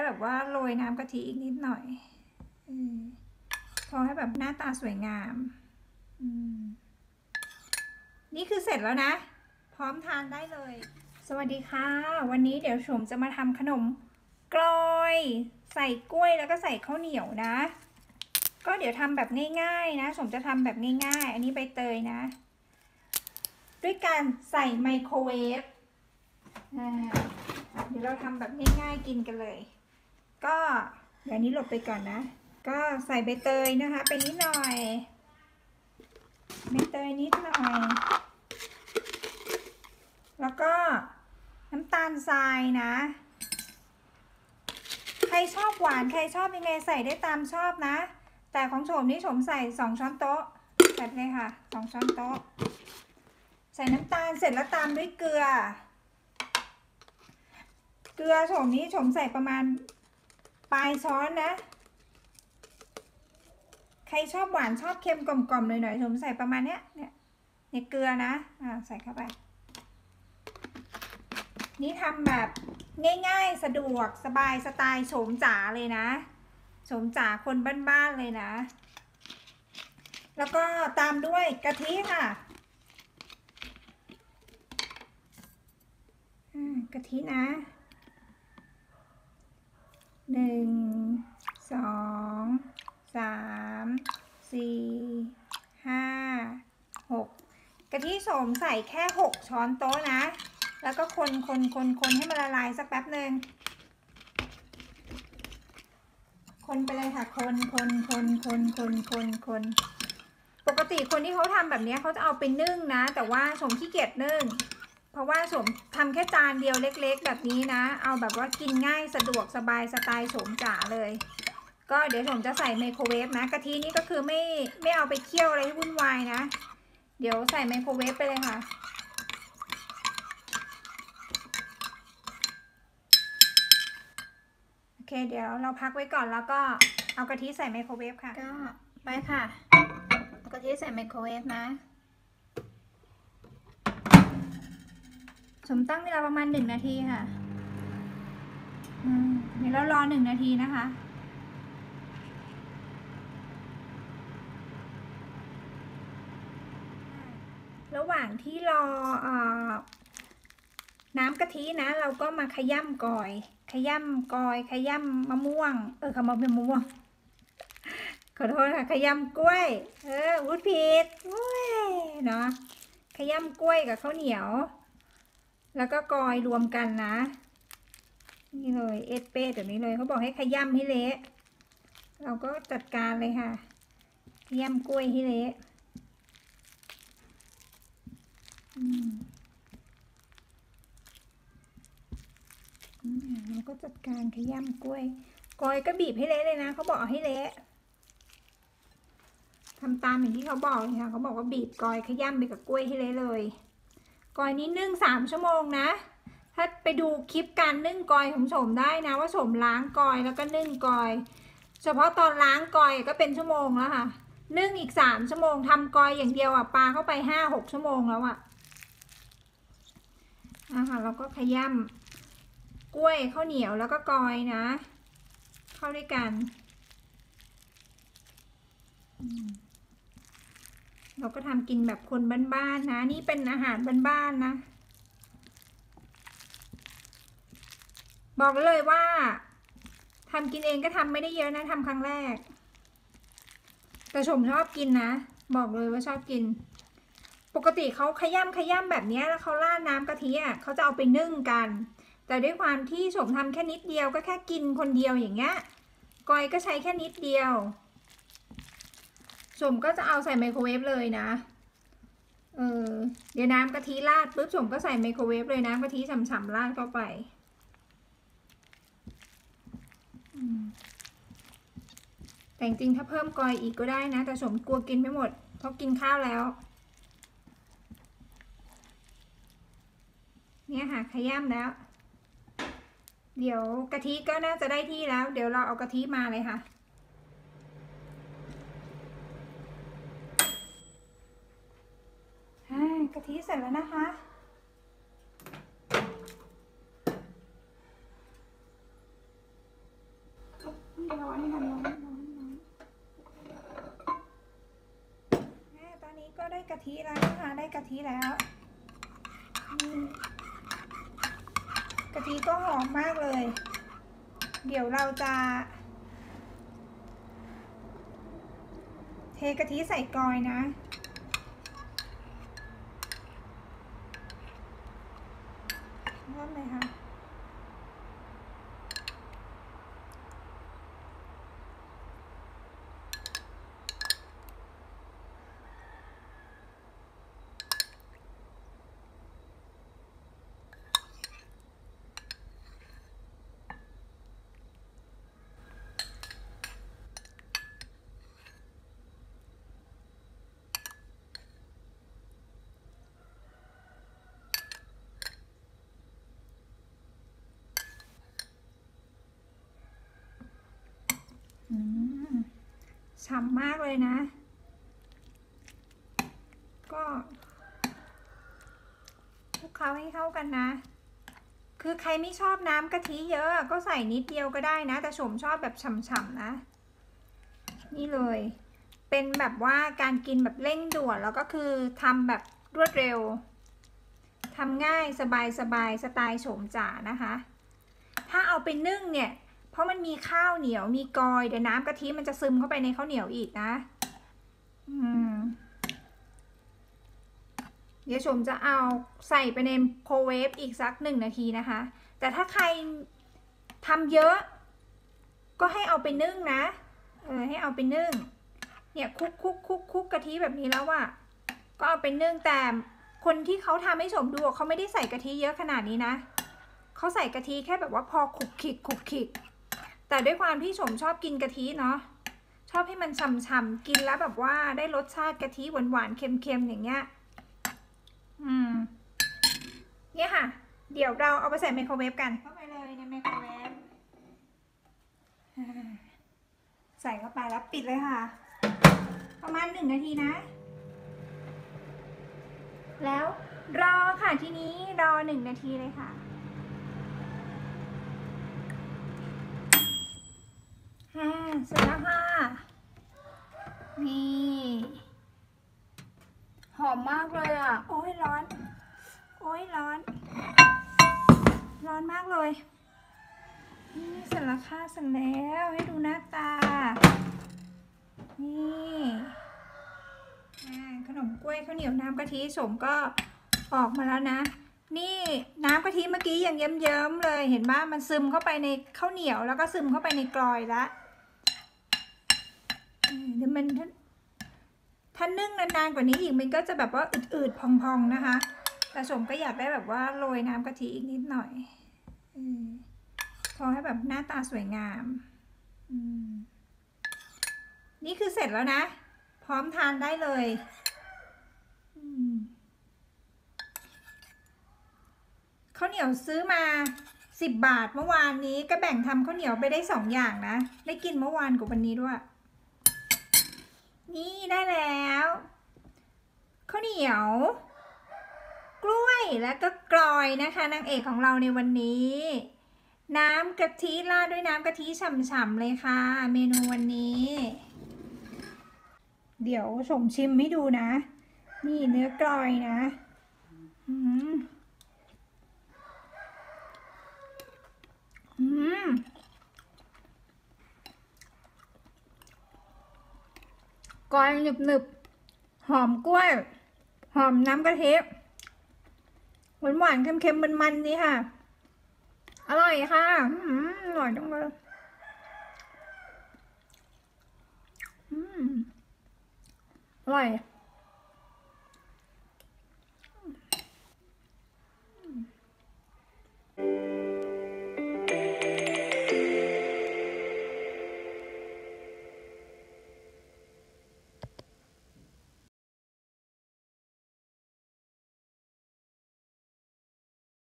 แบบว่าโรยน้ำกะทิอีกนิดหน่อยพอให้แบบหน้าตาสวยงามนี่คือเสร็จแล้วนะพร้อมทานได้เลยสวัสดีค่ะวันนี้เดี๋ยวชมจะมาทำขนมกลอยใส่กล้วยแล้วก็ใส่ข้าวเหนียวนะก็เดี๋ยวทำแบบง่ายๆนะชมจะทำแบบง่ายๆอันนี้ใบเตยนะด้วยการใส่ไมโครเวฟเดี๋ยวเราทำแบบง่ายๆกินกันเลยก็เดี๋ยวนี้หลบไปก่อนนะก็ใส่ใบเตยนะคะเป็นนิดหน่อยใบเตยนิดหน่อยแล้วก็น้ำตาลทรายนะใครชอบหวานใครชอบยังไงใส่ได้ตามชอบนะแต่ของโฉมนี่โฉมใส่2 ช้อนโต๊ะใส่เลยค่ะ2 ช้อนโต๊ะใส่น้ำตาลเสร็จแล้วตามด้วยเกลือโฉมนี้โฉมใส่ประมาณปลายช้อนนะใครชอบหวานชอบเค็มกล่อมๆหน่อยๆโฉมใส่ประมาณเนี้ยเนี่ยเกลือนะใส่เข้าไปนี่ทำแบบง่ายๆสะดวกสบายสไตล์โฉมจ๋าเลยนะโฉมจ๋าคนบ้านๆเลยนะแล้วก็ตามด้วยกะทิค่ะกะทินะ1 2 3 4 5 6กะทิโสมใส่แค่6 ช้อนโต๊ะนะแล้วก็คนให้มันละลายสักแป๊บหนึ่งคนไปเลยค่ะคนปกติคนที่เขาทำแบบนี้เขาจะเอาไปนึ่งนะแต่ว่าโสมขี้เกียจนึ่งเพราะว่าโสมทำแค่จานเดียวเล็กๆแบบนี้นะเอาแบบว่ากินง่ายสะดวกสบายสไตล์โสมจ๋าเลยก็เดี๋ยวโสมจะใส่ไมโครเวฟนะกะทินี่ก็คือไม่เอาไปเคี่ยวอะไรให้วุ่นวายนะเดี๋ยวใส่ไมโครเวฟไปเลยค่ะโอเคเดี๋ยวเราพักไว้ก่อนแล้วก็เอากะทิใส่ไมโครเวฟค่ะก็ไปค่ะเอากะทิใส่ไมโครเวฟนะผมตั้งเวลาประมาณ1 นาทีค่ะเดี๋ยวเรารอ1 นาทีนะคะระหว่างที่รอน้ำกะทินะเราก็มาขย่ำกอยขย่ำมะม่วงคำว่าเป็นมะม่วงขอโทษค่ะขย่ำกล้วยพูดผิดเนาะขย่ำกล้วยกับข้าวเหนียวแล้วก็กอยรวมกันนะนี่เลยเอสเป้แบบนี้เลยเขาบอกให้ขย่ำให้เละเราก็จัดการเลยค่ะขย่ำกล้วยให้เละเราก็จัดการขย่ำกล้วยกอยก็บีบให้เละเลยนะเขาบอกให้เละทำตามอย่างที่เขาบอกเลยค่ะเขาบอกว่าบีบกอยขย่ำไปกับกล้วยให้เละเลยกอยนี้นึ่ง3 ชั่วโมงนะถ้าไปดูคลิปการนึ่งกอยของโฉมได้นะว่าโฉมล้างกอยแล้วก็นึ่งกอยเฉพาะตอนล้างกอยก็เป็นชั่วโมงแล้วค่ะนึ่งอีก3 ชั่วโมงทำกอยอย่างเดียวปลาเข้าไป5-6 ชั่วโมงแล้วค่ะเราก็ขย่ำกล้วยข้าวเหนียวแล้วก็กอยนะเข้าด้วยกันเราก็ทำกินแบบคนบ้านๆนะนี่เป็นอาหารบ้านๆนะบอกเลยว่าทำกินเองก็ทำไม่ได้เยอะนะทำครั้งแรกแต่ชมชอบกินนะบอกเลยว่าชอบกินปกติเขาขย่ำแบบนี้แล้วเขาราดน้ำกะทิเขาจะเอาไปนึ่งกันแต่ด้วยความที่ชมทำแค่นิดเดียวก็แค่กินคนเดียวอย่างเงี้ยกอยก็ใช้แค่นิดเดียวชมก็จะเอาใส่ไมโครเวฟเลยนะเดี๋ยวน้ำกะทิราดปุ๊บชมก็ใส่ไมโครเวฟเลยน้ำกะทิฉ่ำๆราดเข้าไปแต่จริงถ้าเพิ่มกอยอีกก็ได้นะแต่ชมกลัวกินไม่หมดเพราะกินข้าวแล้วเนี่ยค่ะขย่ำแล้วเดี๋ยวกะทิก็น่าจะได้ที่แล้วเดี๋ยวเราเอากะทิมาเลยค่ะกะทิเสร็จแล้วนะคะร้อนค่ะร้อนตอนนี้ก็ได้กะทิแล้วนะคะได้กะทิแล้วกะทิก็หอมมากเลยเดี๋ยวเราจะเทกะทิใส่กลอยนะเริ่มเลยค่ะฉ่ำมากเลยนะก็คลุกเคล้าให้เข้ากันนะคือใครไม่ชอบน้ำกะทิเยอะก็ใส่นิดเดียวก็ได้นะแต่ชมชอบแบบฉ่ำๆนะนี่เลยเป็นแบบว่าการกินแบบเร่งด่วนแล้วก็คือทำแบบรวดเร็วทำง่ายสบายสไตล์โฉมจ๋านะคะถ้าเอาไปนึ่งเนี่ยเพราะมันมีข้าวเหนียวมีกอยเดี๋ยวน้ำกะทิมันจะซึมเข้าไปในข้าวเหนียวอีกนะเดี๋ยวชมจะเอาใส่ไปในไมโครเวฟอีกสัก1 นาทีนะคะแต่ถ้าใครทำเยอะก็ให้เอาไปนึ่งนะให้เอาไปนึ่งเนี่ยคุกกะทิแบบนี้แล้วอะก็เอาไปนึ่งแต่คนที่เขาทำให้ชมดูเขาไม่ได้ใส่กะทิเยอะขนาดนี้นะเขาใส่กะทิแค่แบบว่าพอคุกขิกแต่ด้วยความที่ชมชอบกินกะทิเนาะชอบให้มันฉ่ำๆกินแล้วแบบว่าได้รสชาติกะทิหวานๆเค็มๆอย่างเงี้ยเนี่ยค่ะเดี๋ยวเราเอาไปใส่ไมโครเวฟกันเข้าไปเลยในไมโครเวฟใส่เข้าไปแล้วปิดเลยค่ะประมาณ1 นาทีนะแล้วรอค่ะทีนี้รอ1 นาทีเลยค่ะเสร็จแล้วค่ะนี่หอมมากเลยอ่ะโอ้ยร้อนโอ้ยร้อนมากเลยนี่เสร็จแล้วค่ะเสร็จแล้วให้ดูหน้าตานี่ขนมกล้วยข้าวเหนียวน้ำกะทิสมก็ออกมาแล้วนะนี่น้ำกะทิเมื่อกี้ยังเยิ้มๆเลยเห็นไหมมันซึมเข้าไปในข้าวเหนียวแล้วก็ซึมเข้าไปในกลอยละเดี๋ยวมันถ้านึ่งนานๆกว่านี้อีกมันก็จะแบบว่าอืดๆพองๆนะคะแต่สมก็อยากได้แบบว่าโรยน้ำกะทิอีกนิดหน่อยพอให้แบบหน้าตาสวยงามนี่คือเสร็จแล้วนะพร้อมทานได้เลยข้าวเหนียวซื้อมา10 บาทเมื่อวานนี้ก็แบ่งทำข้าวเหนียวไปได้2 อย่างนะได้กินเมื่อวานกับวันนี้ด้วยนี่ได้แล้วข้าวเหนียวกล้วยแล้วก็กลอยนะคะนางเอกของเราในวันนี้น้ำกะทิราดด้วยน้ำกะทิฉ่ำๆเลยค่ะเมนูวันนี้เดี๋ยวชมชิมให้ดูนะนี่เนื้อกลอยนะกลอยหนึบหอมกล้วยหอมน้ำกะทิหวานเค็มๆมันๆนี่ค่ะอร่อยค่ะอร่อยจังเลยอร่อย